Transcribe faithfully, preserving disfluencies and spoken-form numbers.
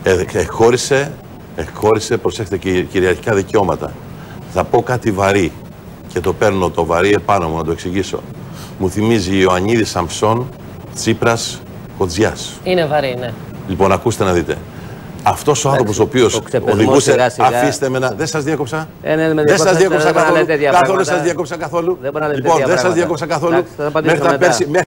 Ε, εκχώρησε, εκχώρησε, προσέξτε, κυριαρχικά δικαιώματα. Θα πω κάτι βαρύ και το παίρνω το βαρύ επάνω μου να το εξηγήσω. Μου θυμίζει Ιωαννίδης Σαμψόν, Τσίπρας, Κοτζιάς. Είναι βαρύ, ναι. Λοιπόν, ακούστε να δείτε. Αυτός ο άνθρωπος ο οποίος οδηγούσε. Σιγά, σιγά. Αφήστε με να. Δεν σας διάκοψα. Ε, ναι, με δεν σας διάκοψα καθόλου. Καθόλου σας διάκοψα καθόλου. Δεν λοιπόν, δεν σας διάκοψα καθόλου. Μέχρι τα πέρσι.